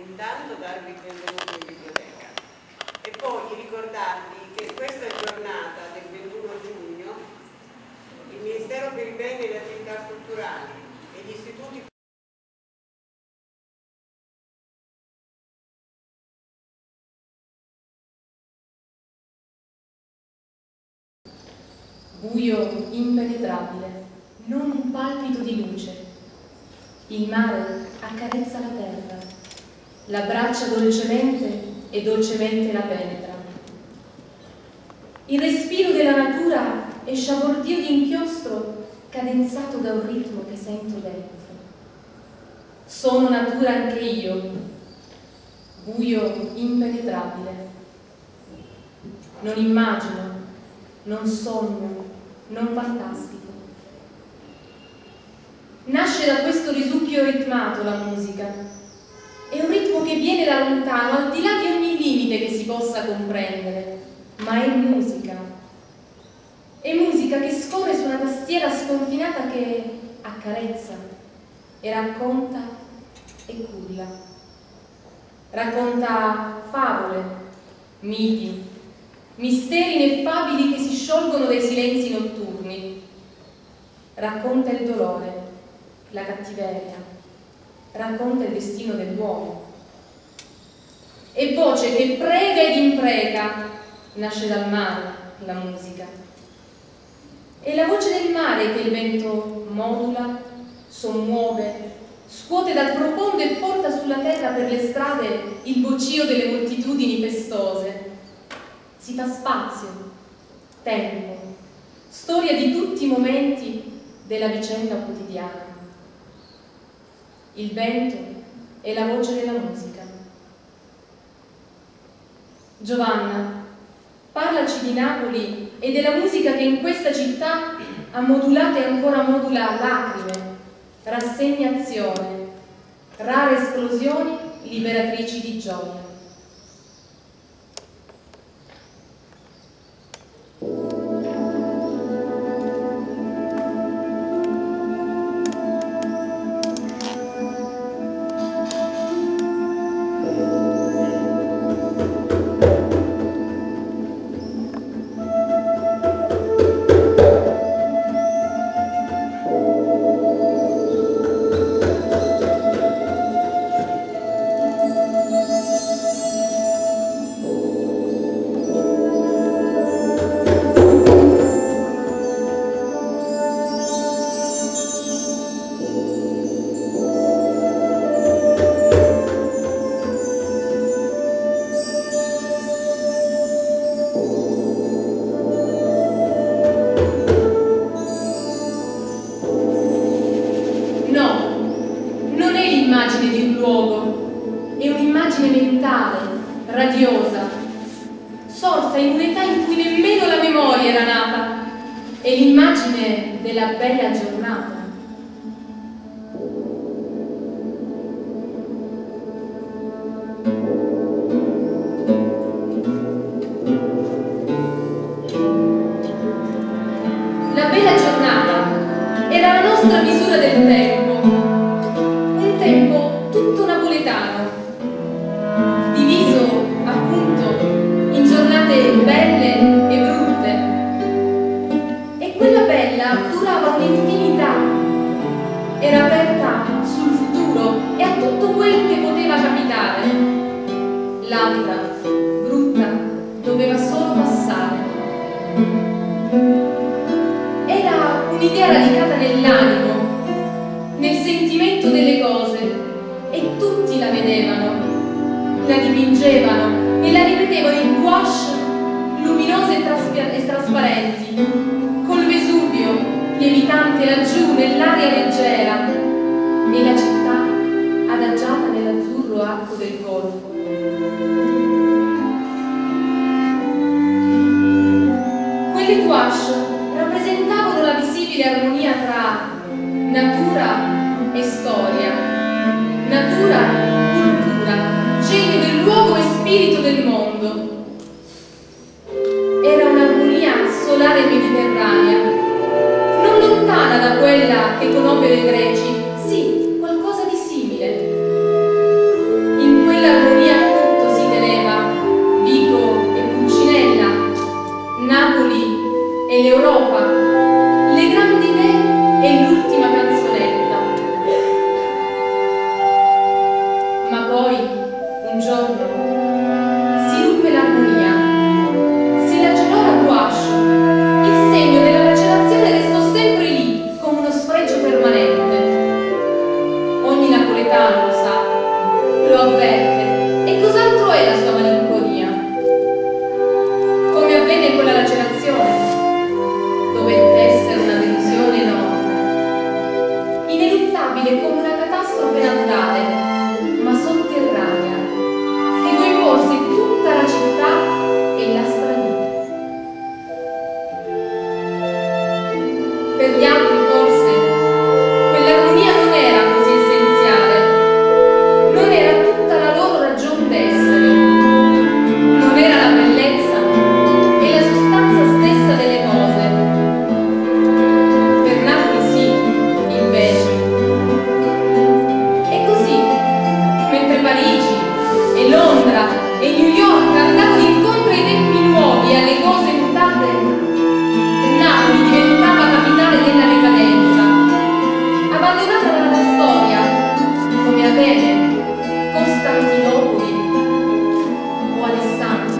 intanto darvi il benvenuto in biblioteca e poi ricordarvi che questa giornata del 21 giugno il Ministero per i beni e le attività culturali e gli istituti buio impenetrabile, non un palpito di luce. Il mare accarezza la terra, l'abbraccia dolcemente e dolcemente la penetra. Il respiro della natura è sciabordio di inchiostro cadenzato da un ritmo che sento dentro. Sono natura anche io, buio impenetrabile. Non immagino, non sogno, non fantastico. Nasce da questo risucchio ritmato la musica. È un ritmo che viene da lontano, al di là di ogni limite che si possa comprendere, ma è musica. È musica che scorre su una tastiera sconfinata che accarezza e racconta e culla. Racconta favole, miti, misteri ineffabili che si sciolgono dai silenzi notturni. Racconta il dolore, la cattiveria, racconta il destino dell'uomo. È voce che prega ed impreca, nasce dal mare la musica. È la voce del mare che il vento modula, sommuove, scuote dal profondo e porta sulla terra per le strade il bocio delle moltitudini festose. Si fa spazio, tempo, storia di tutti i momenti della vicenda quotidiana. Il vento è la voce della musica. Giovanna, parlaci di Napoli e della musica che in questa città ha modulato e ancora modula lacrime, rassegnazione, rare esplosioni liberatrici di gioia. che conobbe i greci, sì, qualcosa di simile. In quella Un giorno si ruppe l'armonia, si lacerò la guascio, il segno della lacerazione restò sempre lì, come uno sfregio permanente. Ogni napoletano lo sa, lo avverte, e cos'altro è la sua malinconia? Come avvenne quella lacerazione, dovette essere una delusione enorme, ineluttabile come una catastrofe natale, ma sotterranea, che coinvolse tutta la città e la stravide. Per gli altri forse quell'armonia non era così essenziale, non era tutta la loro ragion d'essere, non era la bellezza e la sostanza stessa delle cose. Per Napoli sì, invece. E così, mentre Parigi e Londra e New York andavano incontro ai tempi nuovi e alle cose mutate, Napoli diventava capitale della decadenza, abbandonata dalla storia, come Atene, Costantinopoli o Alessandria.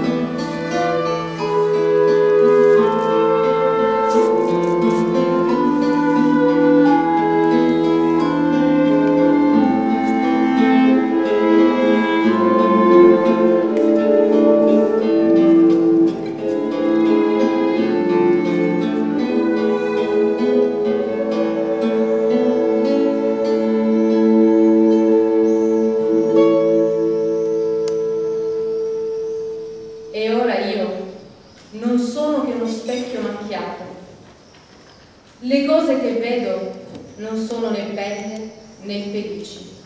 E ora io non sono che uno specchio macchiato. Le cose che vedo non sono né belle né felici.